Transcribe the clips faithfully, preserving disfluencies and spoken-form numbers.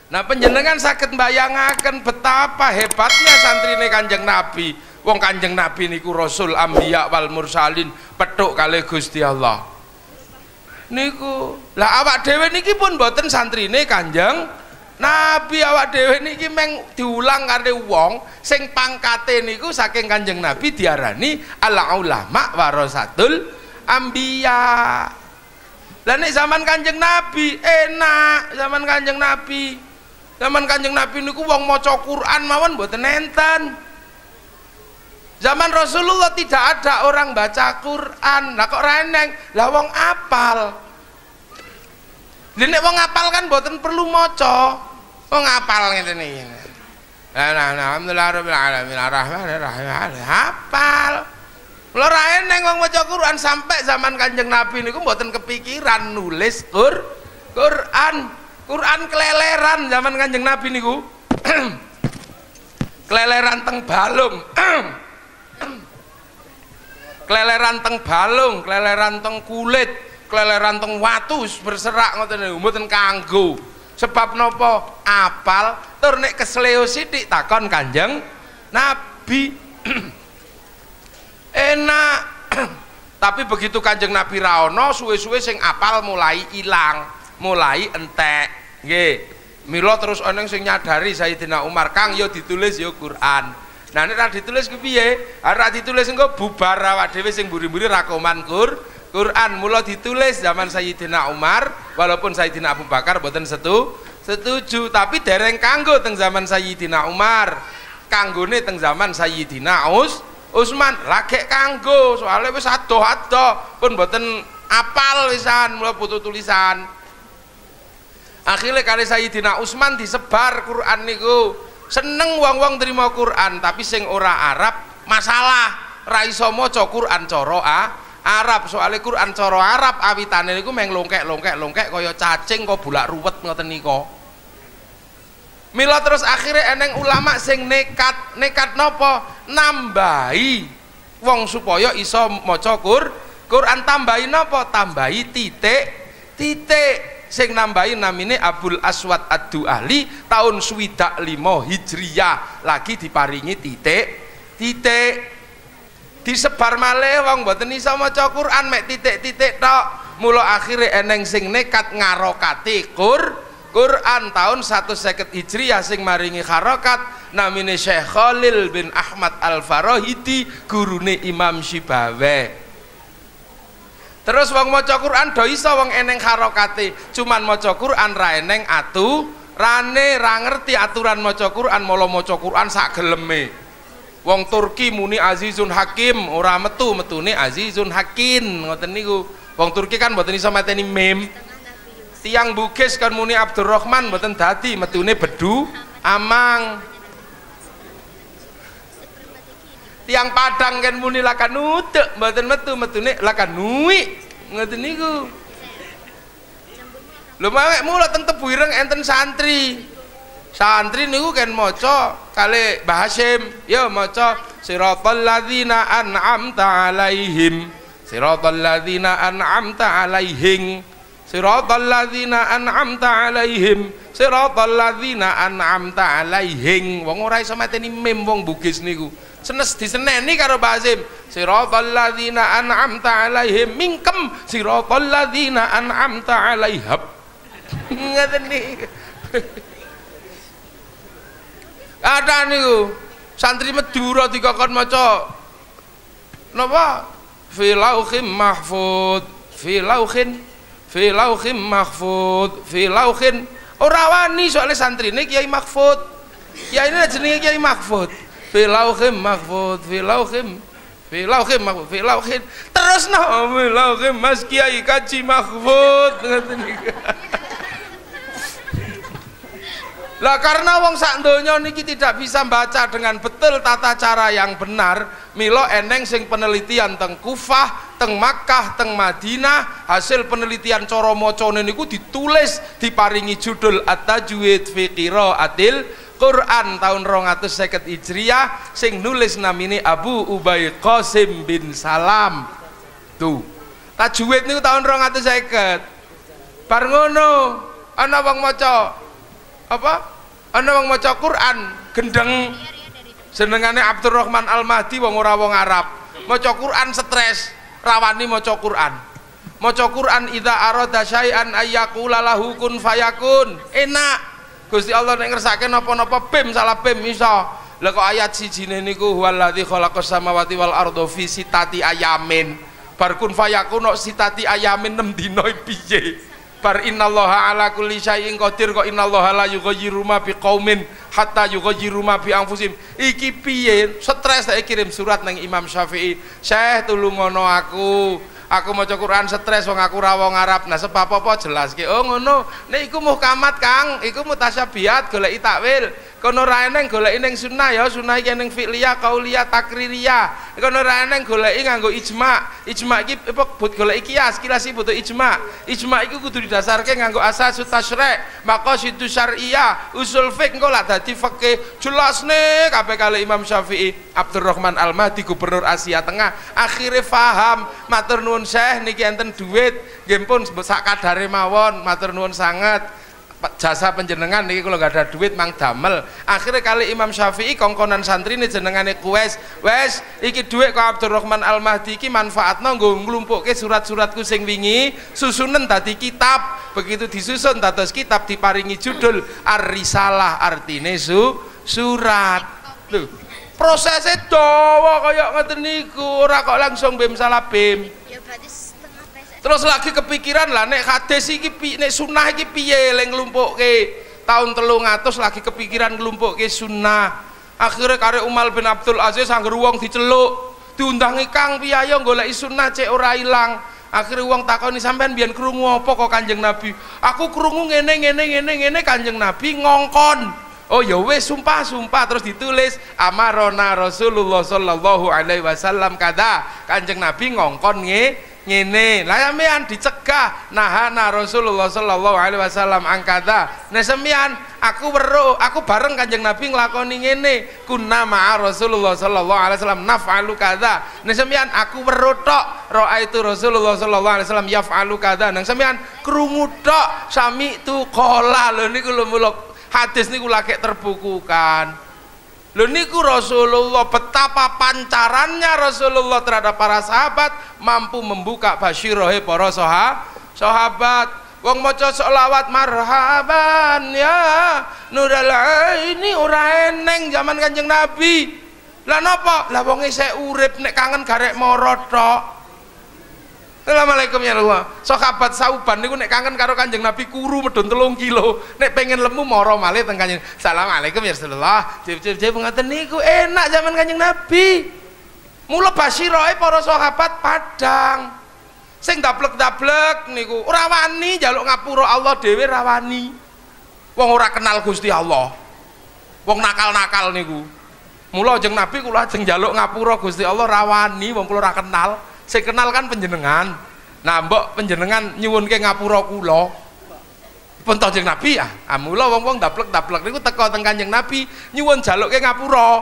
Nah panjenengan saged mbayangaken betapa hebatnya santrine Kanjeng Nabi. Wong Kanjeng Nabi niku Rasul Ambiya wal Mursalin, petuk kalih Gusti Allah. Niku lah awak dhewe niki pun boten santrine Kanjeng Nabi, awak dhewe niki meng diulang kare wong sing pangkate niku saking Kanjeng Nabi diarani al ulama warasatul ambiya. Lah nek zaman Kanjeng Nabi enak, zaman Kanjeng Nabi. Zaman Kanjeng Nabi niku wong maca Quran mawon mboten enten. Zaman Rasulullah tidak ada orang baca Quran. Lah kok reneng? Lah wong apal. Lha nek wong apal kan mboten perlu maca. Wong apal ngene iki. Nah, nah, alhamdulillah rabbil alamin arrahmanir rahim. Hafal. Lha ra eneng wong maca Quran sampai zaman Kanjeng Nabi niku mboten kepikiran nulis Qur Quran. Quran keleleran zaman Kanjeng Nabi niku. Keleleran teng balung. Keleleran teng balung, keleleran teng kulit, keleleran teng watu berserak ngoten niku mboten kanggo. Sebab napa? Apal tur nek kesleo sithik takon Kanjeng Nabi. Enak. Tapi begitu Kanjeng Nabi ra ono, suwe-suwe sing apal mulai ilang, mulai entek. Nggih. Mila terus ana sing nyadari Sayyidina Umar, Kang yo ditulis yo Quran. Nah nek ra ditulis ku piye? Ora ditulis engko bubar awak dhewe sing mburi-mburi ra koman Qur Quran. Mula ditulis zaman Sayyidina Umar, walaupun Sayyidina Abu Bakar boten setu setuju, tapi dereng kanggo teng zaman Sayyidina Umar. Kanggone teng zaman Sayyidina Us Utsman lagi kanggo, soalnya wis adoh-adoh pun boten apal wisan, mula butuh tulisan. Akhirnya kali Sayyidina Utsman disebar Quran niku. Seneng wong-wong terima Quran, tapi sing ora Arab masalah ra iso maca Quran cara Arab. Soalnya Quran cara Arab awitane niku meng longkek-longkek-longkek kaya cacing kok bulak ruwet ngoten nika. Mila terus akhirnya eneng ulama sing nekat, nekat napa? Nambahi wong supaya iso maca Quran, tambahi napa? Tambahi titik-titik. Sing nambahi namine Abul Aswad Ad-Du'ali tahun swidak lima Hijriyah, lagi diparingi titik-titik. Disebar malih wong mboten iso maca Quran mek titik-titik tok. Mula akhire eneng sing nekat ngarokati Qur Quran tahun seratus seket Hijriyah sing maringi harokat namine Syekh Khalil bin Ahmad Al-Farahidi, gurune Imam Syibawe. Terus wong maca Quran do iso wong eneng harokate, cuman maca Quran ra eneng aturane, ra ngerti aturan maca Quran, mula maca Quran sak geleme. Wong Turki muni Azizun Hakim, ora metu metune Azizun Hakim ngoten niku. Wong Turki kan mboten iso mateni mim. Tiang Bugis kan muni Abdurrahman mboten dadi, metune Bedu Amang. Tiang Padang kan muni lakan nutuk mboten metu, metune lakan nuwi ngoten niku. Lho mawek mula teng Tebu Ireng enten santri. Santri niku kan maca kali Mbah Hasyim, ya maca siratal ladzina an'amta alaihim, siratal ladzina an'amta alaihim, siratal ladzina an'amta alaihim, siratal ladzina an'amta alaihim. Wong ora iso mateni mim wong Bugis niku. Senes diseneni karo Mbah Hasyim, siratal ladzina an'amta alaihim mingkem siratal ladzina an'amta alaihab. Ngoten niku. Ada niku santri Madura dikokon maca napa fi lauhim mahfud, fi lauhin fi lauhim mahfud, fi lauhin. Ora wani soalnya santrine Kiai Mahfud. Kiai ini jenenge Kiai Mahfud. Fi lauhim mahfud, fi lauhim fi lauhim mahfud, fi lauhin. Terus no fi lauhim Mas Kiai Kaji Mahfud ngoten niku. Lah karena wong sak donya niki tidak bisa baca dengan betul tata cara yang benar, milo eneng sing penelitian teng Kufah, teng Makkah, teng Madinah, hasil penelitian cara macane niku ditulis diparingi judul At-Tajwid fi Qiraatil Quran tahun rong atus seket Hijriyah, sing nulis namine Abu Ubaid Qasim bin Salam. Tuh. Tajwid niku tahun rong atus seket. Bar ngono ana wong maca apa ana wong maca Quran gendeng jenengane Abdurrahman Al-Mahdi wong ora wong Arab maca Quran stres rawani maca Quran maca Quran idza arada syai'an ayyaqula lahu kun fayakun enak Gusti Allah nek ngersake napa-napa bim salah bim iso lha kok ayat sijine niku huwallazi khalaqas samawati wal arda fi sitati ayamin bar kun fayakun no sitati ayamin enam dina piye bar innallaha ala kulli syai'in qadir kok innallaha la yughayyiru ma biqaumin hatta yughayyiru ma bi anfusihim iki piye stres tak kirim surat nang Imam Syafi'i Syekh tulungono aku aku maca Quran stres wong aku ra wong Arab nah sebab apa jelas ki oh ngono nek iku muhkamat Kang iku mutasyabihat goleki takwil kono ra eneng goleki ning sunnah ya sunnah iki ning fi'liyah qauliyah takririyah kono ra eneng goleki nganggo ijma ijma iki apa goleki kias kias iki butuh ijma ijma iki kudu didasarke nganggo asasut tasyri' maqasidus syar'iyyah usul fiqh engko lak dadi fikih jelasne kabeh kali Imam Syafi'i Abdurrahman Al-Mahdi gubernur Asia Tengah akhire paham matur nuwun Syekh niki enten duit nggih pun sak kadare mawon matur nuwun sanget jasa penjenengan niki kula gak ada duit mang damel akhirnya kali Imam Syafi'i kongkonan santri ini jenengane kuwes wes iki duit kok Abdurrahman Al-Mahdi iki manfaatno nggo nglumpukke surat-suratku sing wingi susunen dadi kitab begitu disusun dados kitab diparingi judul Ar-Risalah artine su surat lho prosesnya dawa kaya ngoten niku ora kok langsung bim salah bim ya berarti setengah pesek terus lagi kepikiran lah nek hadis iki nek sunah iki piye le nglumpukke tahun telung atus lagi kepikiran nglumpukke sunnah akhirnya kare Umar bin Abdul Aziz angger wong diceluk diundangi Kang piyayo goleki sunnah cek ora ilang akhirnya wong takoni sampean biyen krungu apa kok Kanjeng Nabi aku krungu ngene ngene ngene ngene Kanjeng Nabi ngongkon oh ya wes sumpah sumpah terus ditulis amarona Rasulullah sallallahu alaihi wasallam kada Kanjeng Nabi ngongkon nge ngene lah sampean dicegah nahana Rasulullah sallallahu alaihi wasallam angkada nah sampean aku weruh aku bareng Kanjeng Nabi nglakoni ngene kunna ma'a Rasulullah sallallahu alaihi wasallam naf'alu kada nah sampean aku weruh tok raaitu Rasulullah sallallahu alaihi wasallam yaf'alu kada nang sampean krungu tok sami tu qala lho niku lho muluk hadis niku lagi terbukukan lho niku Rasulullah betapa pancarannya Rasulullah terhadap para sahabat mampu membuka basyirohe para soha, sahabat wong maca sholawat marhaban ya nural aini ora eneng zaman Kanjeng Nabi lah napa lah wong isih urip nek kangen garek mara tok Assalamualaikum ya Allah sahabat sauban niku nek kangen karo Kanjeng Nabi kuru medun telung kilo nek pengen lemu moro malih teng Kanjeng Assalamualaikum ya Rasulullah jep-jep ngoten niku enak zaman Kanjeng Nabi mula basyiroe para sahabat padang sing dablek-dablek niku ora wani njaluk ngapura Allah dhewe ora wani wong ora kenal Gusti Allah wong nakal-nakal niku mula Kanjeng Nabi kula ajeng njaluk ngapura Gusti Allah ora wani wong kula ora kenal saya kenal kan penjenengan nah mbok penjenengan nyuwunke ngapura kula pun Kanjeng Nabi ya amula wong-wong daplek-daplek niku teka teng Kanjeng Nabi nyuwun jaluke ngapura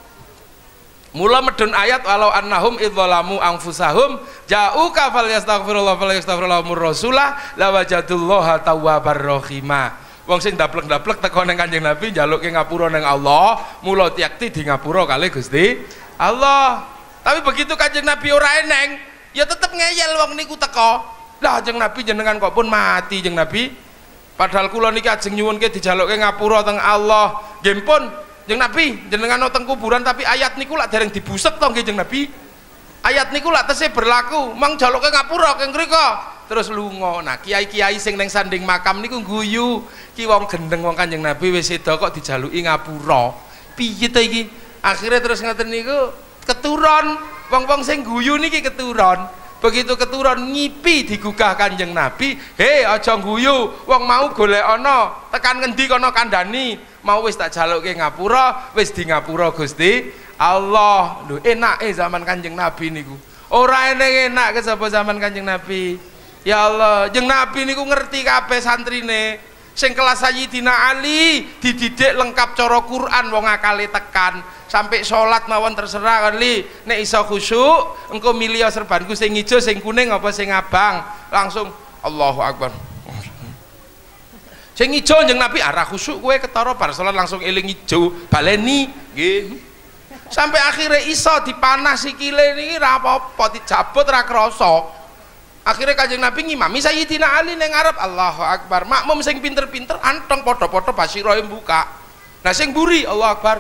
mula medun ayat walau annahum idzalamu anfusahum ja'uka falyastaghfirullah falyastaghfirullah rasulah lawajadullaha tawwabar rahima wong sing daplek-daplek teka nang Kanjeng Nabi jaluke ngapura nang Allah mula tiakti di ngapura kali Gusti Allah tapi begitu Kanjeng Nabi ora eneng ya tetep ngeyel wong niku teko lah Kanjeng Nabi jenengan kok pun mati Kanjeng Nabi padahal kula niki ajeng nyuwunke dijaluke ngapura teng Allah nggih pun Kanjeng Nabi jenengan teng kuburan tapi ayat niku lak dereng dibuset to nggih Kanjeng Nabi ayat niku lak tesih berlaku mang jaluke ngapura keng mriko terus lunga nah kiai-kiai sing ning sanding makam niku guyu ki wong gendeng wong Kanjeng Nabi wis seda kok dijaluki ngapura piye to iki akhirnya terus ngoten niku keturun wong-wong sing guyu niki keturun begitu keturun ngipi digugah Kanjeng Nabi he aja guyu wong mau golek ana tekan ngendi kono kandhani mau wis tak jaluke ngapura wis di ngapura Gusti Allah lho enake zaman Kanjeng Nabi niku ora enak-enak ke sapa zaman Kanjeng Nabi ya Allah Kanjeng Nabi niku ngerti kabeh santrine sing kelas Sayyidina Ali dididik lengkap cara Quran wong akale tekan sampai sholat mawon terserah kan li nek iso khusyuk engko milih serbanku sing ijo sing kuning apa sing abang langsung Allahu Akbar Sing ijo Kanjeng Nabi arah khusuk kowe ketara bar salat langsung eling ijo baleni nggih. Sampai akhirnya iso dipanah sikile niki ra apa-apa dijabut ra krasa. Akhirnya Kanjeng Nabi ngimami Sayyidina Ali ning ngarep Allahu Akbar. Makmum sing pinter-pinter anteng padha-padha basirahe buka. Nah sing mburi Allahu Akbar.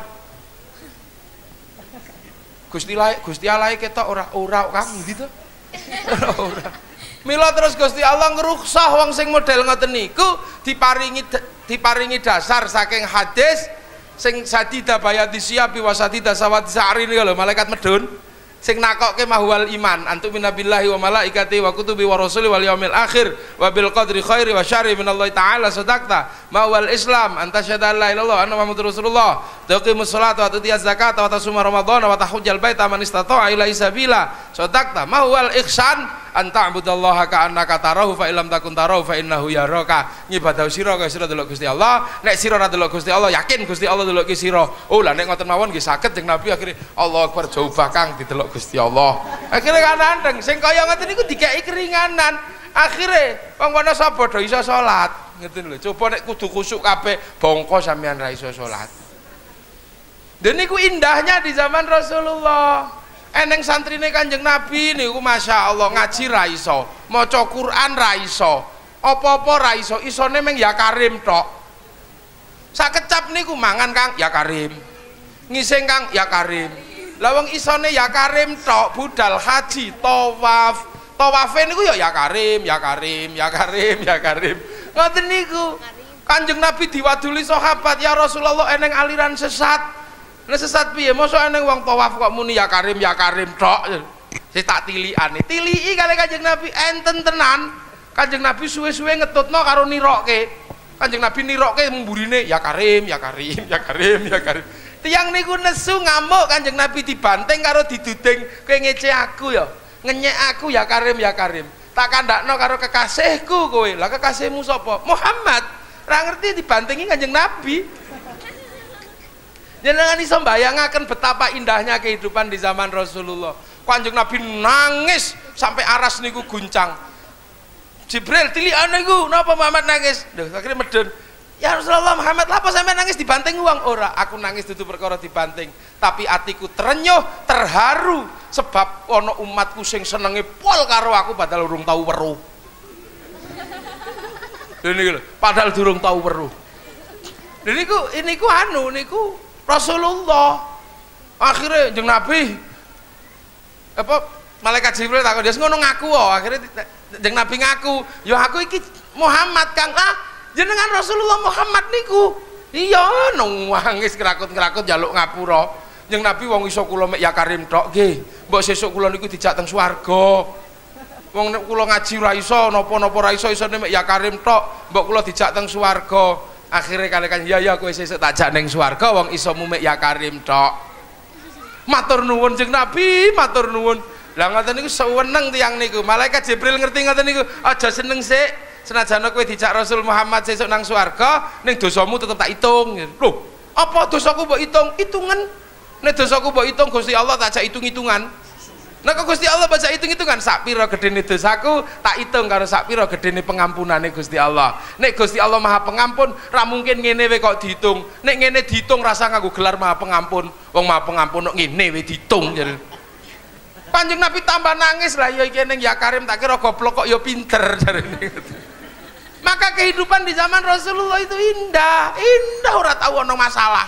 Gusti Allah Gusti Allah ketok ora ora Kang ndi to? Ora ora. Mila terus Gusti Allah ngruksah wong sing model ngoten niku diparingi diparingi dasar saking hadis sing sadida bayati siapi wasatida sawati sa'ri niku lho malaikat medun sing nakoke mahwal iman antum minabillahi wa malaikati wa kutubi wa rasuli wal yaumil akhir wa bil qadri khairi wa syarri minallahi ta'ala sadaqta mahwal islam anta syahada la ilaha illallah anna muhammadur rasulullah tuqimus sholata wa tutiyaz zakata wa tasuma ramadhana wa tahujjal baita man istata'a ilaihi sabila sadaqta mahwal ihsan anta abudallaha ka'annaka tarahu fa illam takun tarahu fa innahu yaraka ngibadah sira kaya sira delok Gusti Allah nek sira ora delok Gusti Allah yakin Gusti Allah delok ki sira oh lah nek ngoten mawon nggih saged Jeng Nabi akhire Allahu Akbar jauh bakang didelok Gusti Allah akhire kan andeng sing kaya ngoten niku dikeki keringanan akhire wong kono sapa do iso salat ngoten lho coba nek kudu khusuk kabeh bongko sampean ra iso salat dan niku indahnya di zaman Rasulullah. Eneng santrine Kanjeng Nabi niku Masya Allah ngaji ra iso, maca Quran ra iso, apa-apa ra iso, isone meng ya Karim tok. Sakecap niku mangan Kang ya Karim. Ngising Kang ya Karim. Lah wong isone ya Karim tok, budal haji, tawaf. Tawafe niku ya ya Karim, ya Karim, ya Karim, ya Karim. Ngoten niku. Kanjeng Nabi diwaduli sahabat, ya Rasulullah eneng aliran sesat. Nek sesat piye? Mosok eneng wong tawaf kok muni ya Karim ya Karim tok. Sing tak tilikane. Tiliki kali Kanjeng Nabi enten tenan. Kanjeng Nabi suwe-suwe ngetutno karo nirokke. Kanjeng Nabi nirokke mburine ya Karim ya Karim ya Karim ya Karim. Tiyang niku nesu ngamuk Kanjeng Nabi dibanting karo diduding kowe ngece aku ya. Ngenyek aku ya Karim ya Karim. Tak kandakno karo kekasihku kowe. Lah kekasihmu sapa? Muhammad. Ra ngerti dibantingi Kanjeng Nabi. Jenengan iso mbayangaken betapa indahnya kehidupan di zaman Rasulullah. Kanjeng Nabi nangis sampai aras niku guncang. Jibril tilikane niku napa Muhammad nangis? Lho akhirnya medun. Ya Rasulullah Muhammad lha apa sampe nangis dibanting uang ora? Aku nangis dudu perkara dibanting, tapi atiku terenyuh, terharu sebab ana umatku sing senenge pol karo aku padahal urung tau weruh. Lho niku lho, padahal durung tau weruh. Lha niku niku anu niku Rasulullah. Akhirnya Jeng Nabi apa malaikat Jibril takon dia ngono ngaku oh. Akhirnya Jeng Nabi ngaku ya aku iki Muhammad Kang ah jenengan Rasulullah Muhammad niku iya nangis kerakut-kerakut njaluk ngapura Jeng Nabi wong iso kula mek ya Karim tok nggih mbok sesuk kula niku dijak teng swarga wong nek kula ngaji ora iso napa-napa ora iso isone mek ya Karim tok mbok kula dijak teng swarga. Akhirnya kalian ya ya kowe sesuk tak jak ning swarga wong iso mumek ya Karim tok. Matur nuwun Jeng Nabi, matur nuwun. Lah ngoten niku seweneng tiyang niku. Malaikat Jibril ngerti ngoten niku, aja seneng sik. Senajan kowe dijak Rasul Muhammad sesuk nang swarga, ning dosamu tetep tak hitung. Lho, apa dosaku mbok hitung? Hitungan. Nek dosaku mbok hitung Gusti Allah tak jak hitung-hitungan. Nek Gusti Allah baca hitung-hitungan sak pira gedene dosaku tak hitung karo sak pira gedene pengampunane Gusti Allah. Nek Gusti Allah Maha Pengampun ra mungkin ngene wae kok dihitung. Nek ngene dihitung rasa nganggo gelar Maha Pengampun. Wong Maha Pengampun kok ngene wae dihitung jare. Kanjeng Nabi tambah nangis lah ya iki ning ya Karim tak kira goblok kok ya pinter jarene. Maka kehidupan di zaman Rasulullah itu indah, indah ora tau ana masalah.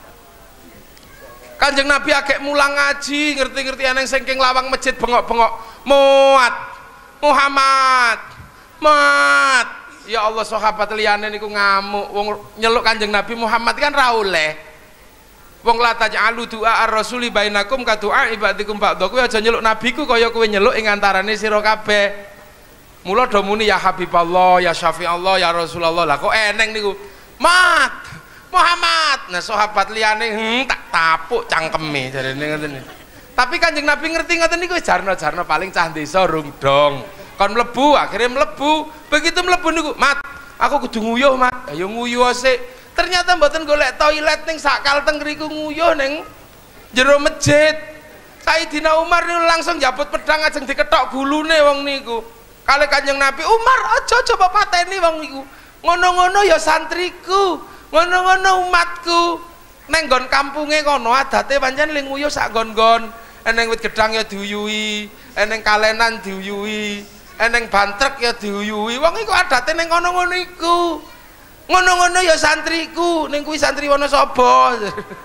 Kanjeng Nabi agek mulang ngaji ngerti-ngerti eneng sengking lawang masjid bengok-bengok muat Muhammad mat ya Allah sahabat liyane niku ngamuk wong nyeluk Kanjeng Nabi Muhammad kan ra oleh wong la taj'alu du'a ar-rasuli bainakum ka du'a ibadikum ba'da kowe aja nyeluk nabiku kaya kowe nyeluk ing antarane sira kabeh mula do muni ya Habiballah ya Syafi'allah ya Rasulullah lah kok eneng niku mat Muhammad. Nah sahabat liyane hmm, tak tapuk cangkeme jarene ngoten. Tapi Kanjeng Nabi ngerti ngoten niku jarno-jarno paling cah desa rung dong. Kon mlebu akhirnya mlebu. Begitu mlebu niku, "Mat, aku kudu nguyuh, Mat." Ayo nguyuh sik. Ternyata mboten golek toilet ning sakal teng ngriku nguyuh ning jero masjid. Sayyidina Umar niku langsung njabut pedang ajeng diketok gulune wong niku. Kali Kanjeng Nabi, "Umar, aja coba pateni wong niku." ngono-ngono ya santriku, ngono-ngono umatku. Neng nggon kampunge kono adate pancen ling nguyuh sak nggon-nggon. Eneng wit gedang ya diuyuhi, eneng kalenan diuyuhi, eneng bantrek ya diuyuhi. Wong iku adate ning ngono-ngono iku. Ngono-ngono ya santriku, ning kuwi santri Wonosobo.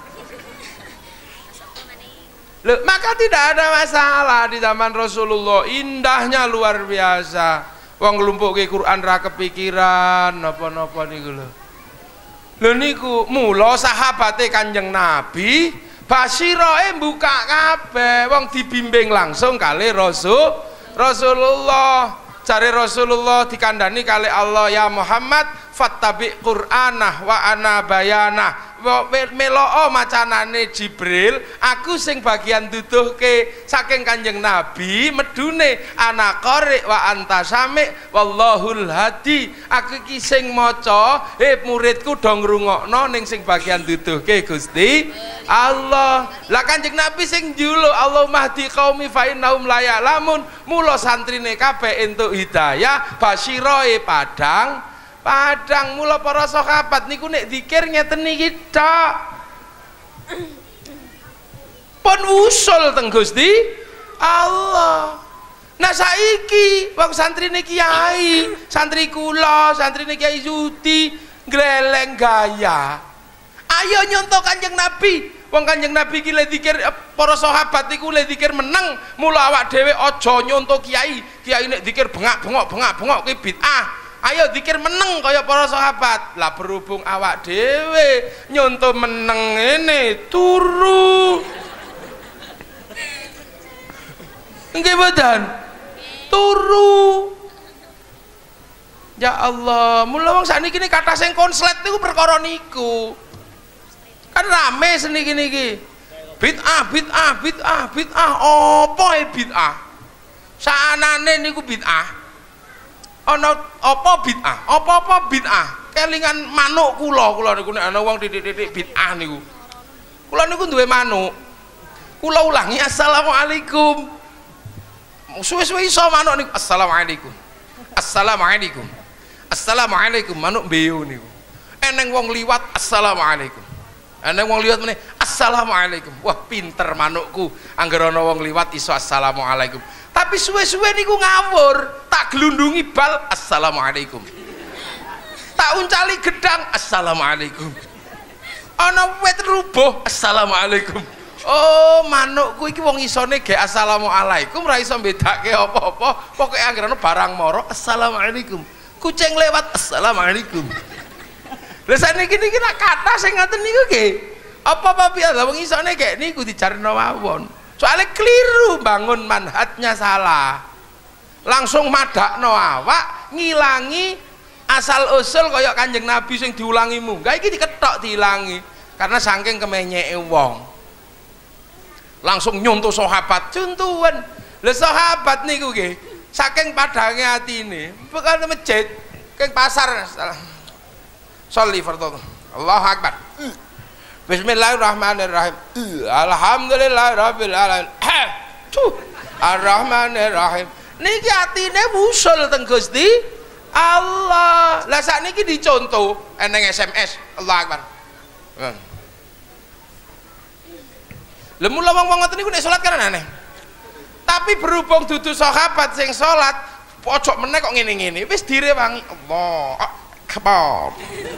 Loh, maka tidak ada masalah di zaman Rasulullah, indahnya luar biasa. Wong nglumpukke Quran ra kepikiran napa-napa niku lho. Lho niku mula sahabate Kanjeng Nabi basiroe buka kabeh, wong dibimbing langsung kali Rasul Rasulullah. Jare Rasulullah dikandani kali Allah, ya Muhammad fattabi Qur'anah wa ana bayanah. Meloo macanane Jibril, aku sing bagian duduhke saking Kanjeng Nabi medune ana qari wa anta sami wallahul hadi. Aku iki sing maca, eh muridku do ngrungokno ning sing bagian duduhke Gusti Allah. Lah Kanjeng Nabi sing njuluk Allahumma hdi qaumi fa innahum la ya'lamun. Mula santrine kabeh entuk hidayah, basyiroe padang padang. Mula para sahabat niku nek zikir ngeten niki tok. Pun usul teng Gusti Allah. Nah saiki wong santrine kiai, santri kula, santrine Kiai Sudi gleleng gaya. Ayo nyontoh Kanjeng Nabi. Wong Kanjeng Nabi ki le zikir, para sahabat niku le zikir meneng. Mula awak dhewe aja nyontoh kiai. Kiai nek zikir bengak-bengok bengak-bengok ki bid'ah. Ayo zikir meneng kaya para sahabat. Lah berhubung awak dhewe nyontoh meneng ngene turu. Nggih mboten? Turu. Ya Allah, mula wong sakniki kathah sing konslet niku perkara niku. Kan rame seniki niki. Bid'ah, bid'ah, bid'ah, bid'ah. Apa e bid'ah? Saanane niku bid'ah. Ana apa bid'ah? Apa-apa bid'ah. Kelingan manuk kula, kula niku nek ana wong titik-titik bid'ah niku. Kula niku duwe manuk. Kula ulangi assalamualaikum. Suwe-suwe iso manuk niku assalamualaikum. Assalamualaikum. Assalamualaikum manuk mbeo niku. Eneng wong liwat assalamualaikum. Eneng wong liwat meneh assalamualaikum. Wah pinter manukku, anggere ana wong liwat iso assalamualaikum. Tapi suwe-suwe niku ngawur, tak gelundungi bal assalamualaikum. Tak uncali gedang assalamualaikum. Ana wit rubuh assalamualaikum. Oh manukku iki wong isone ge assalamualaikum, ra iso mbedake apa-apa. Pokoke anggere ana barang mara assalamualaikum. Kucing lewat assalamualaikum. Lha saniki niki nak kata sing ngoten niku nggih. Apa-apa piye lha wong isone gek niku dijarno mawon. Soalnya keliru, bangun manhatnya salah. Langsung madakno awak, ngilangi asal usul kaya Kanjeng Nabi sing diulangi munggah iki diketok diilangi karena saking kemenyeke wong. Langsung nyontoh sahabat contohan. Lha sahabat niku nggih saking padange atine, bekal masjid, keng pasar sholli fardhu. Allahu akbar. Bismillahirrahmanirrahim. Alhamdulillahirabbil alamin. Ar-Rahmanirrahim. Niki atine wusul teng Gusti Allah. Lah sakniki dicontoh eneng S M S. Allahu akbar. Lha mula wong-wong ngoten niku nek salat kan aneh. Tapi berhubung dudu sahabat sing salat, pojok meneh kok ngene-ngene, wis direwangi Allah Akbar.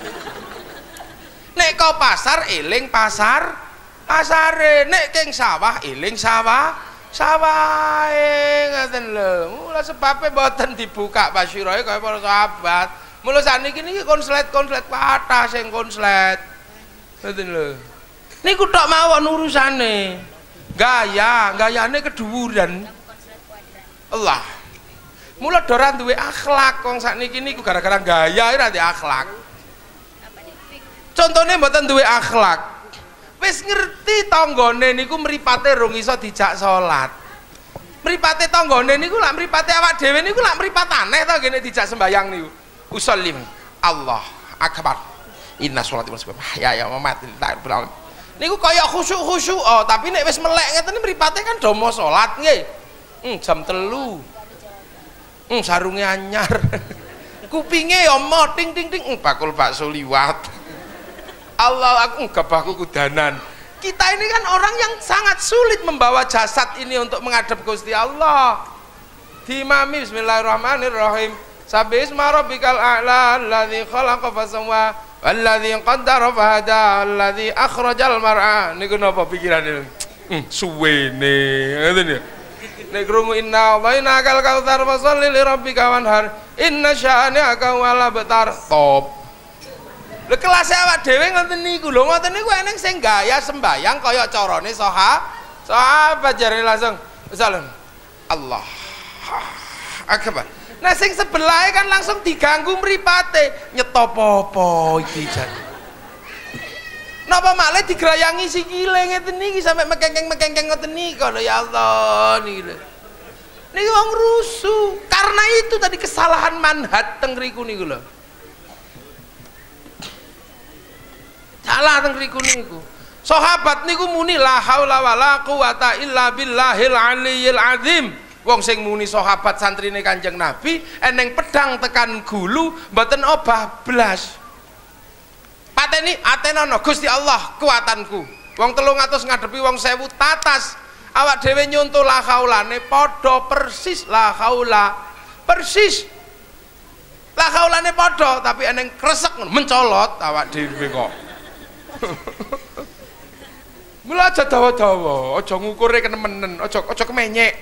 Nek kau pasar eling pasar pasare, nek keng sawah eling sawah sawahe ngoten lho. Mula sebabe mboten dibuka basyirahe kaya para sahabat. Mula sakniki niki konslet-konslet kathah sing konslet. Ngoten lho. Niku tok mawon urusane. Gaya, gayane keduwuran. Allah. Mula ora duwe akhlak wong sakniki niku gara-gara gaya ora duwe akhlak. Contohnya mboten duwe akhlak. Wis ngerti tanggane niku mripate rung iso dijak salat. Mripate tanggane niku lak mripate awak dhewe niku lak mripat aneh to ngene dijak sembayang niku. Usollim Allah Akbar. Inna sholati wa nusuki ya ya mamati niku kaya khusyuk-khusyuk oh, tapi nek wis melek ngeten mripate kan do mau salat nggih. Hmm, jam telu. Hmm, sarunge anyar. kupinge ya mo ting ting ting bakul bakso liwat. Allah aku gebahku kudanan. Kita ini kan orang yang sangat sulit membawa jasad ini untuk menghadap Gusti Allah. Dimami bismillahirrahmanirrahim. Sabbihisma rabbikal a'la alladzi khalaqa fasawwa walladzi qaddara fahada alladzi akhrajal mar'a. Niku napa pikirane? Hmm, suwene. Ngoten ya. Nek krungu inna wainakal kautsar fasholli li rabbika wanhar inna sya'naka wal abtar. Top. Lha kelas awak dhewe ngoten niku lho, ngoten niku eneng sing gaya sembayang kaya carane saha sahabat jare langsung salam Allah akbar. Nah sing sebelah kan langsung diganggu mripate nyetopo-po iki jan. Napa malah digrayangi sikile ngeten niki sampe mekengkeng-mekengkeng ngoten niku lho ya Allah niki lho. Niki wong rusuh. Karena itu tadi kesalahan manhaj teng riku niku lho. Salah teng riku niku. Sahabat niku muni la haula wala quwata illa billahil aliyyil azim. Wong sing muni sahabat santrine Kanjeng Nabi eneng pedang tekan gulu mboten obah blas. Pateni atenono Gusti Allah kuatanku. Wong telung atus ngadepi wong sewu tatas. Awak dhewe nyuntuh la haulane padha persis la haula. Persis. La haulane padha tapi eneng kresek mencolot awak dhewe kok. Mula aja dawa-dawa, aja ngukure kenemenen, aja aja kemenyek.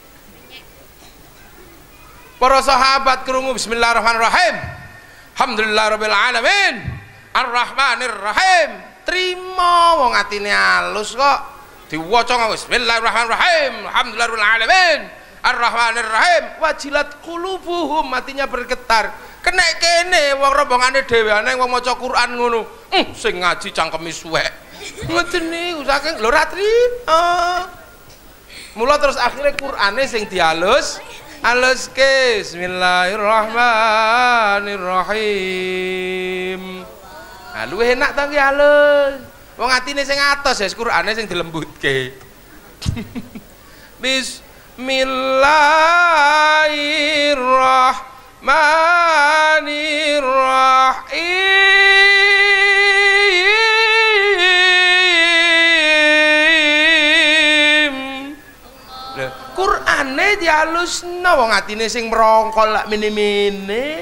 Para sahabat krungu bismillahirrahmanirrahim. Alhamdulillahirabbil alamin. Arrahmanirrahim. Trima wong atine alus kok. Diwaca bismillahirrahmanirrahim. Alhamdulillahirabbil alamin. Arrahmanirrahim. Wajilat qulubuhum, matinya bergetar. Kenek kene wong rombongane dhewe ana wong maca Quran ngono. Uh, sing ngaji cangkeme suwek. Ngoten niku saking lho ra trima. Mula terus akhirnya Qur'ane sing dialus, aluske bismillahirrahmanirrahim. Nah, luwih enak ta ki alus. Wong atine sing atos ya Qur'ane sing dilembutke. Bismillahirrahmanirrahim. Manirrahim. Qur'ane dialusno wong atine sing merongkol lak mene-mene.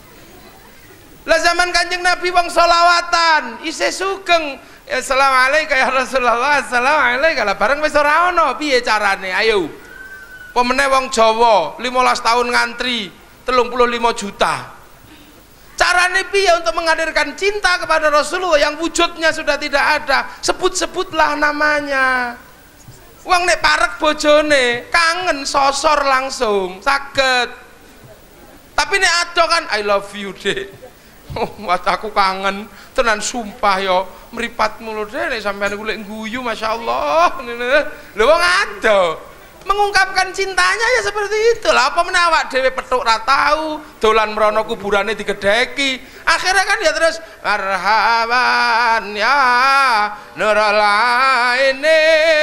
Lah zaman Kanjeng Nabi wong selawatan isih sugeng. Assalamualaikum ya Rasulullah. Assalamualaikum. Lah bareng wis ora ana piye carane? Ayo. Pemene wong Jawa limolas tahun ngantri telung puluh lima juta. Carane piye untuk menghadirkan cinta kepada Rasulullah yang wujudnya sudah tidak ada? Sebut-sebutlah namanya. Wong nek parek bojone kangen sosor langsung saged. Tapi nek ado kan I love you dek. Oh, wat aku kangen tenan sumpah yo mripatmu lho dek nek sampean golek guyu masyaallah. Lho wong ado mengungkapkan cintanya ya seperti itulah. Apa meneh awak dhewe petuk ra tau dolan mrono kuburane digedheki akhirnya kan ya terus marhaban ya nurul aini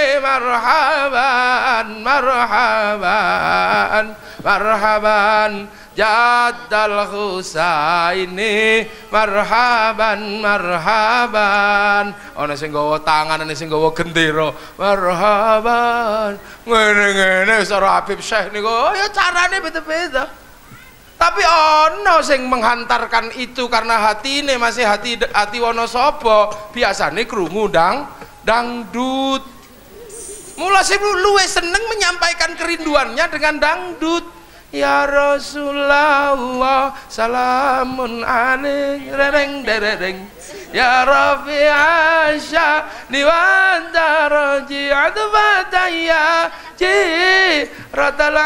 marhaban marhaban marhaban Jaddal Husaini marhaban marhaban. Ana sing nggawa tangan, ana sing nggawa gendera. Marhaban. Ngene-ngene wis ora Habib Syekh niku. Ya carane beda-beda. Tapi ana sing menghantarkan itu karena hatine masih hati hati Wonosobo. Biasane krungu ndang dangdut. Mula sing luwih seneng menyampaikan kerinduannya dengan dangdut. Ya Rasulullah salamun alaik reng dereng ya Rafi Asya niwandaraji adbataya jiratal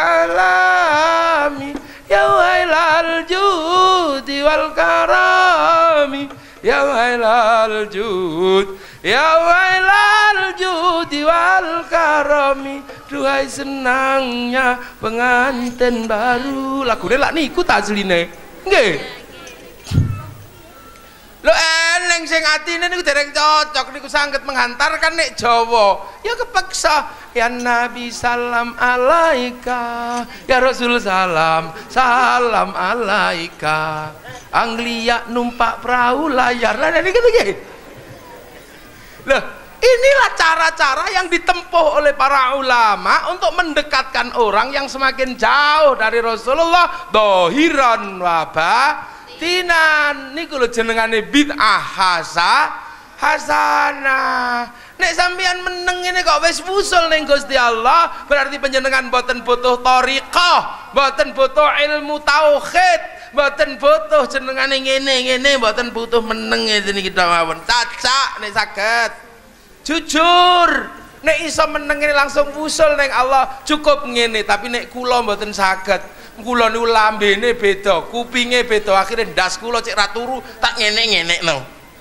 alami ya wailal judi wal karami ya wailal jud ya wailal judi wal karami. Duhai senangnya pengantin baru. Lagune lak niku ta asline. Nggih. Lho eneng nanging sing atine niku dereng cocok niku saged menghantarkan nek Jawa ya kepeksa ya Nabi salam alaika ya Rasul salam salam alaika Anglia numpak perahu layar lah niku nggih. Loh, inilah cara-cara yang ditempuh oleh para ulama untuk mendekatkan orang yang semakin jauh dari Rasulullah dohiran wabah tinan niku lho jenengane bid'ah hasa hasanah. Nek sampeyan meneng ini kok wis wusul ning Gusti Allah berarti panjenengan boten butuh thariqah, boten butuh ilmu tauhid, boten butuh jenengane ngene-ngene, boten butuh meneng ngene iki mawon. Cacak nek saged. Jujur nek iso meneng ini langsung wusul ning Allah cukup ngene, tapi nek kula mboten saged. Kula niku lambene beda, kupinge beda, akhirnya ndas kula cek ra turu tak ngene-ngenekno.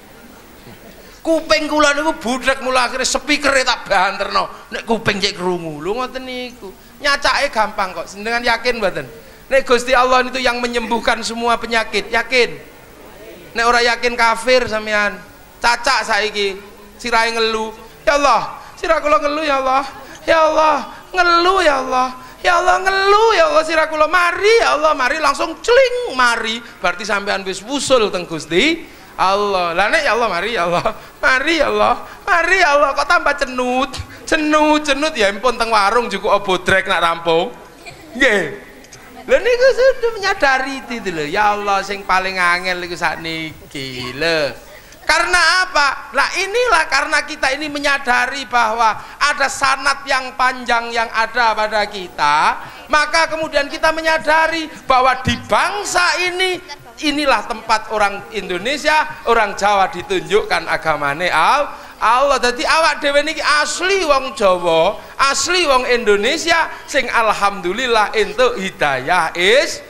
Kuping kula niku budhek mula akhirnya speakere tak banterno nek kuping cek krungu. Lho ngoten niku. Nyacake gampang kok. Dengan yakin mboten? Nek Gusti Allah itu yang menyembuhkan semua penyakit, yakin? Nek ora yakin kafir sampean. Cacak saiki sirahe ngelu. Ya Allah, sirah kula ngelu ya Allah. Ya Allah, ngelu ya Allah. Ya Allah ngeluh ya Allah sirah kula mari ya Allah mari langsung celing mari berarti sampean wis wusul teng Gusti Allah. Lah nek ya Allah mari ya Allah mari ya Allah mari ya Allah kok tambah cenut cenut cenut ya ampun teng warung cukup bodrek nak rampung nggih. Lah niku sudah menyadari itu lho ya Allah sing paling angel iku sakniki lho. Karena apa? Nah inilah karena kita ini menyadari bahwa ada sanad yang panjang yang ada pada kita, maka kemudian kita menyadari bahwa di bangsa ini inilah tempat orang Indonesia, orang Jawa ditunjukkan agamane Allah. Jadi awak dhewe niki asli wong Jawa, asli wong Indonesia sing alhamdulillah entuk hidayah is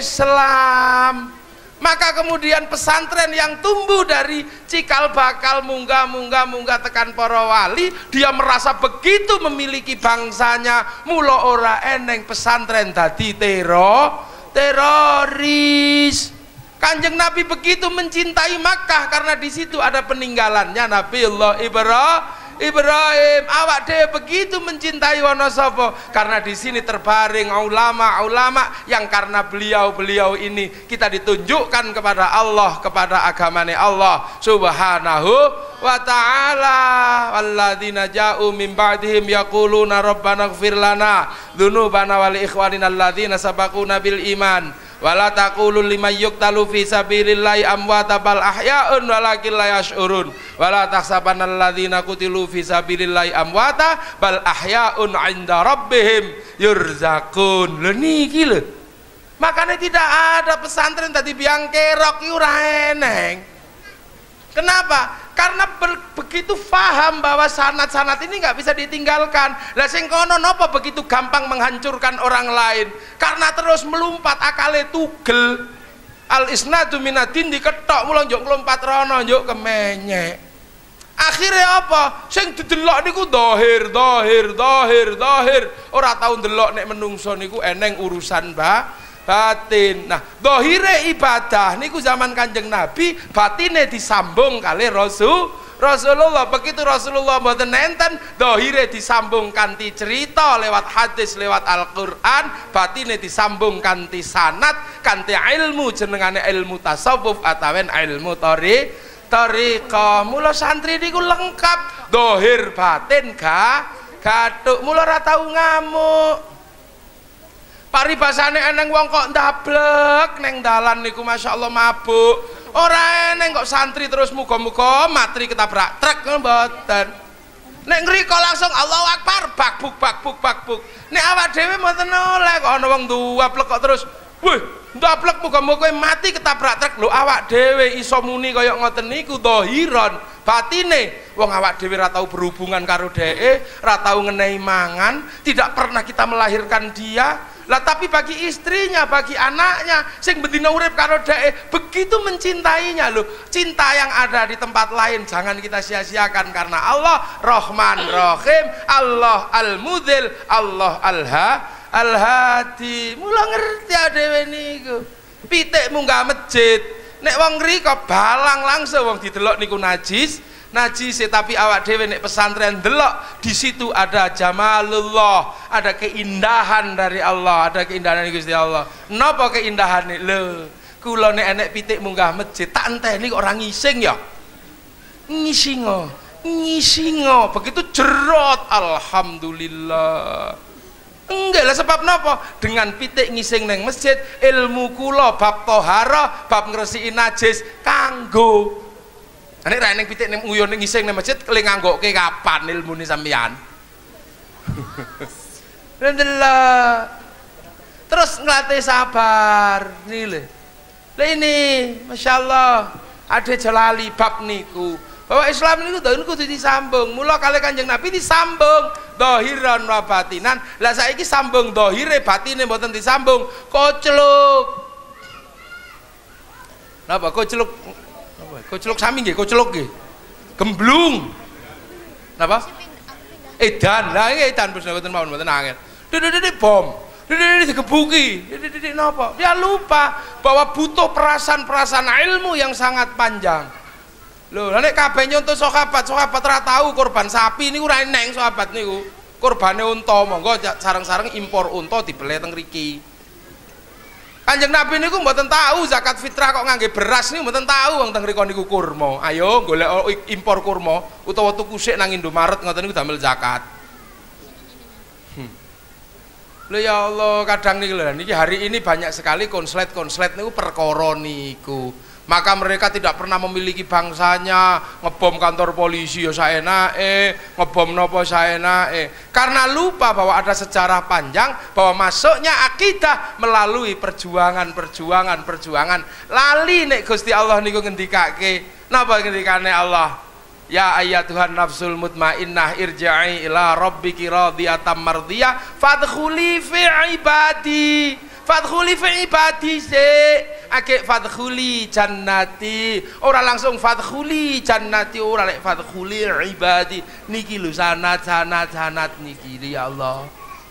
Islam. Maka kemudian pesantren yang tumbuh dari cikal bakal munggah munggah munggah tekan para wali, dia merasa begitu memiliki bangsanya, mula ora eneng pesantren dadi tero teroris. Kanjeng Nabi begitu mencintai Makkah karena di situ ada peninggalannya Nabiullah Ibrahim. Ibrahim, awak dhewe begitu mencintai Wonosobo karena di sini terbaring ulama-ulama yang karena beliau-beliau ini kita ditunjukkan kepada Allah, kepada agamane Allah Subhanahu wa ta'ala. Walladzina ja'u min ba'dihim yaquluna rabbana ighfir lana dzunubana wa li ikhwanina alladzina sabaquna bil iman. Wala taqulul liman yuqtalu fi sabilillahi amwata bal ahya'un walakin la yash'urun. Wala tahsabanna alladzina qutilu fi sabilillahi amwata bal ahya'un 'inda rabbihim yurzaqun. Lho niki lho. Makanya tidak ada pesantren tadi biang kerok iki ora eneng. Kenapa? Karena begitu paham bahwa sanad-sanad ini nggak bisa ditinggalkan. Lah sing kono napa begitu gampang menghancurkan orang lain? Karena terus melumpat akale tugel. Al isnadu minadin diketok mulang njuk nglumpat rono njuk kemenyek. Akhirnya apa? Sing didelok niku dohir, dohir, dohir, dohir. Ora tau ndelok nek menungso niku eneng urusan ba batin. Nah, dohire ibadah niku zaman Kanjeng Nabi, batine disambung kali Rasul Rasulullah. Begitu Rasulullah mboten nenten, dohire disambung kanthi cerita lewat hadis, lewat Al-Qur'an, batine disambung kanthi sanad, kanthi ilmu jenengane ilmu tasawuf atawen ilmu tori tariqah. Mula santri niku lengkap, dohir batin ga gathuk. Mula ora tau ngamuk. Paribasane eneng wong kok ndablek neng dalan niku Masya Allah mabuk. Ora eneng kok santri terus muga-muga matri ketabrak truk mboten. Nek ngriko langsung Allahu Akbar bakbuk bakbuk bakbuk. Nek awak dhewe mboten oleh kok ana wong ndablek kok terus wih ndablek muga-muga mati ketabrak truk. Lho awak dhewe iso muni kaya ngoten niku dhahiran batine. Wong awak dhewe ra tau berhubungan karo dheke, ra tau ngenehi mangan, tidak pernah kita melahirkan dia. Lah tapi bagi istrinya, bagi anaknya sing bendina urip karo dheke begitu mencintainya loh. Cinta yang ada di tempat lain jangan kita sia-siakan karena Allah Rahman Rahim, Allah Al-Mudzil, Allah Al-Ha Al-Hadi. Mula ngerti dhewe niku. Pitik munggah masjid nek wong ngriko balang langsung wong didelok niku najis najis tapi awak dhewe nek pesantren delok di situ ada jamalullah, ada keindahan dari Allah, ada keindahan dari Gusti Allah. Napa keindahane? Lho, kula nek enek pitik munggah masjid tak enteni kok ora ngising ya. Ngisingo, ngisingo, begitu jerot, alhamdulillah. Enggak lah, sebab napa? Dengan pitik ngising neng masjid, ilmu kula bab tohara, bab ngresiki najis kanggo. Nek ra ning pitik ning nguyon ngising neng masjid kele nganggokke kapan ilmune sampeyan? Alhamdulillah. Terus ngelatih sabar nih le. Lah ini, masya Allah, ada Jalali bab niku. Bahwa Islam niku dohir kudu disambung. Mula kali Kanjeng Nabi disambung dohiran wa batinan. Lah saiki sambung dohire batine mboten disambung. Kocluk. Napa kocluk? Napa? Kocluk sami nggih, kocluk nggih. Gemblung. Napa? Edan. Lah iki edan wis mboten mawon mboten angel. Didik bom. Didik digebuki. Didik napa? Dia lupa bahwa butuh perasaan-perasaan ilmu yang sangat panjang. Lho, nek kabeh nyontoh sahabat, sahabat ora tahu korban sapi niku ora eneng sahabat niku. Korbane unta, monggo sareng-sareng impor unta dibele teng mriki. Kanjeng Nabi niku mboten tahu zakat fitrah kok ngangge beras niku mboten tahu wong teng mriko niku kurma. Ayo golek impor kurma utawa tuku sik nang Indomaret ngoten niku damel zakat. Hmm. Lho ya Allah, kadang niku lho niki hari ini banyak sekali konslet-konslet niku perkara niku. Maka mereka tidak pernah memiliki bangsanya, ngebom kantor polisi ya saenake, ngebom nopo saenake, karena lupa bahwa ada sejarah panjang bahwa masuknya akidah melalui perjuangan, perjuangan, perjuangan. Lali nek Gusti Allah niku ngendikake, napa ngendikane Allah? Ya ayyatuhan nafsul mutmainnah irja'i ila rabbiki radiyatan mardiyah fadkhuli fi ibadi. Fadkhuli fi ibadi se ake fadkhuli jannati, ora langsung fadkhuli jannati, ora lek fadkhuli ibadi niki lho sanad sanad sanad niki ya Allah.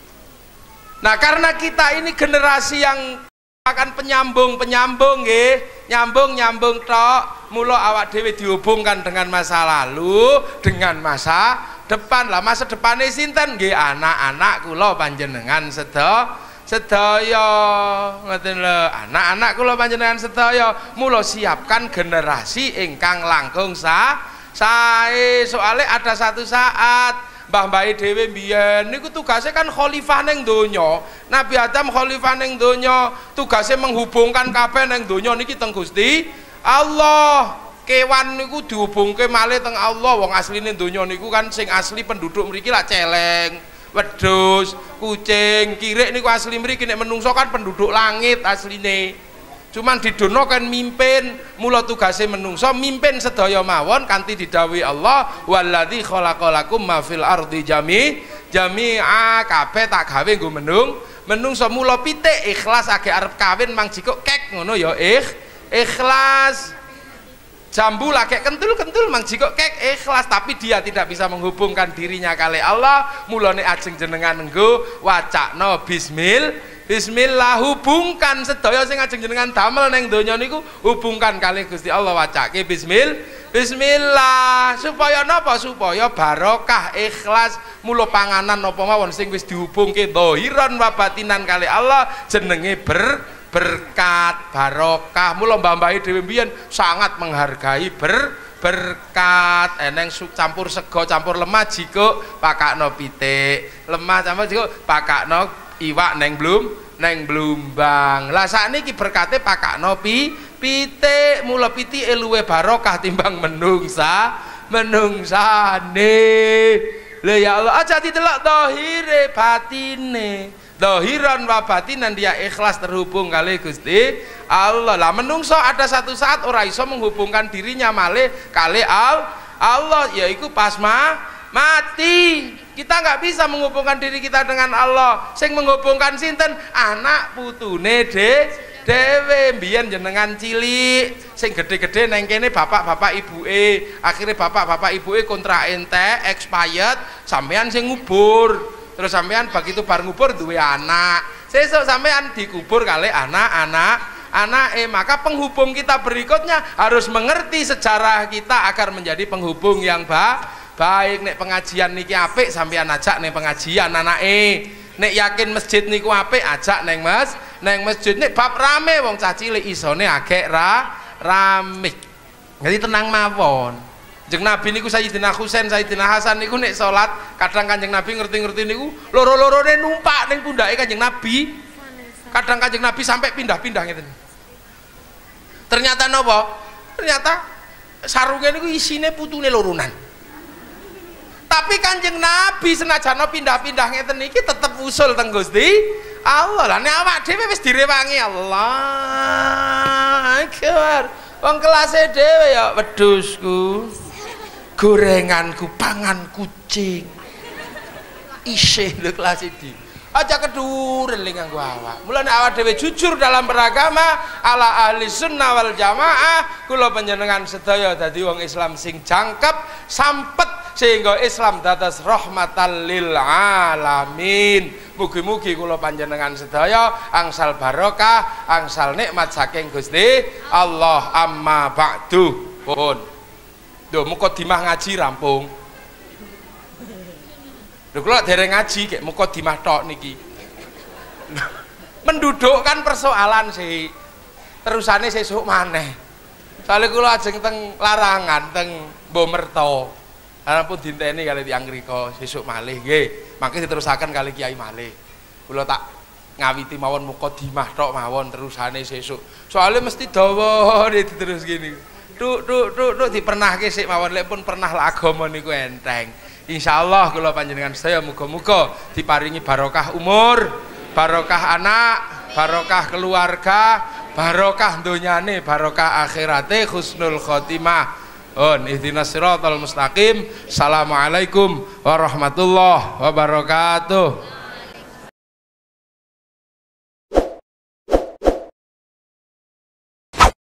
Nah karena kita ini generasi yang akan penyambung penyambung nggih, nyambung nyambung tok, mula awak dhewe dihubungkan dengan masa lalu dengan masa depan. Lah masa depane sinten? Nggih anak-anak kula panjenengan sedaya sedaya ngoten lho, anak-anak kula panjenengan sedaya, mula siapkan generasi ingkang langkung sa sae. Soale ada satu saat mbah-mbah dhewe mbiyen niku tugasnya kan khalifah ning donya. Nabi Adam khalifah ning donya, tugasnya menghubungkan kabeh ning donya niki teng Gusti Allah. Kewan niku dihubungke malih teng Allah. Wong asline donya niku kan sing asli penduduk mriki lak celeng, wedhus, kucing, kirik niku asli mriki. Nek menungso kan penduduk langit asline. Cuman didono kan mimpin, mula tugase menungso mimpin sedaya mawon kanthi didhawuhi Allah, waladzi khalaqalakum ma fil ardi jami jami'a, kabeh tak gawe nggo menung menungso. Mula pitik ikhlas age arep kawin mang jikuk kek ngono ya ikh ikhlas. Jambu lagi kentul-kentul mang jikok kek ikhlas, tapi dia tidak bisa menghubungkan dirinya kali Allah. Mulane ajeng jenengan nggo wacakno bismil bismillah, hubungkan sedaya sing ajeng jenengan damel ning donya niku hubungkan kali Gusti Allah, wacake bismil bismillah supaya napa? Supaya barokah ikhlas. Mula panganan napa mawon sing wis dihubungke dhahiran wa batinan kali Allah jenenge ber berkat barokah. Mula mbah-mbah dhewe mbiyen sangat menghargai ber berkat. Eneng campur sego campur lemah jikuk pakakno pitik, lemah campur jikuk pakakno iwak neng blum neng blumbang. Lah sakniki berkate pakakno pi pitik. Mula pitike luwih barokah timbang menungsa menungsane. Lha ya Allah, aja didelok dhahire batine. Dhahiran wa batinan, dia ikhlas terhubung kali Gusti Allah. Lah menungso ada satu saat ora iso menghubungkan dirinya malih kali al Allah, yaiku pas ma mati. Kita nggak bisa menghubungkan diri kita dengan Allah. Sing menghubungkan sinten? Anak putune de dewe. Mbiyen jenengan cilik sing gede-gede neng kene bapak-bapak ibuke, akhirnya bapak-bapak ibuke kontrak entek expired, sampean sing ngubur. Terus sampean begitu bar ngubur duwe anak, sesuk sampean dikubur kali anak-anak anake. Maka penghubung kita berikutnya harus mengerti sejarah kita agar menjadi penghubung yang ba baik. Nek pengajian niki apik sampean ajak nek pengajian anake. Nek yakin masjid niku apik ajak neng mas neng masjid. Nek bab rame wong cah cilik isone agek ra rame. Jadi tenang mawon. Kanjeng Nabi niku Sayyidina Husain, Sayyidina Hasan niku nek salat kadang Kanjeng Nabi ngerti-ngerti niku loro-lorone numpak ning pundake Kanjeng Nabi. Kadang Kanjeng Nabi sampai pindah-pindah ngeten. Ternyata napa? Ternyata sarunge niku isine putune lorunan. Tapi Kanjeng Nabi senajan pindah-pindah ngeten iki tetep usul teng Gusti Allah. Lah nek awak dhewe wis direwangi Allah akbar. Wong kelase dhewe ya wedhusku. Gorenganku pangan kucing isih lho kelas iki aja keduren ling nganggo awak. Mulane awak dhewe jujur dalam beragama ala ahli sunnah wal jamaah. Kula panjenengan sedaya dadi wong Islam sing jangkep sampet sehingga Islam dados rahmatan lil alamin. Mugi-mugi kula panjenengan sedaya angsal barokah, angsal nikmat saking Gusti Allah. Amma ba'du. Pun Duh, mukadimah ngaji rampung. Lho kula dereng ngaji kek mukadimah tok niki. Mendudukkan persoalan sih. Terusane sesuk maneh. Soale kula ajeng teng larangan teng Mbomerto. Lan pun dinteni kali tiyang mriko sesuk malih nggih. Mangke diterusaken kali Kiai malih. Kula tak ngawiti mawon mukadimah tok mawon terusane sesuk. Soale mesti dawa diterus gini. Tuk tuk tuk tuk dipernahke sik mawon lek pun pernah lah agama niku enteng. Insyaallah kula panjenengan sedaya muga-muga diparingi barokah umur, barokah anak, barokah keluarga, barokah donyane, barokah akhirate, husnul khotimah. On ihdinas siratal mustaqim. Assalamualaikum warahmatullahi wabarakatuh.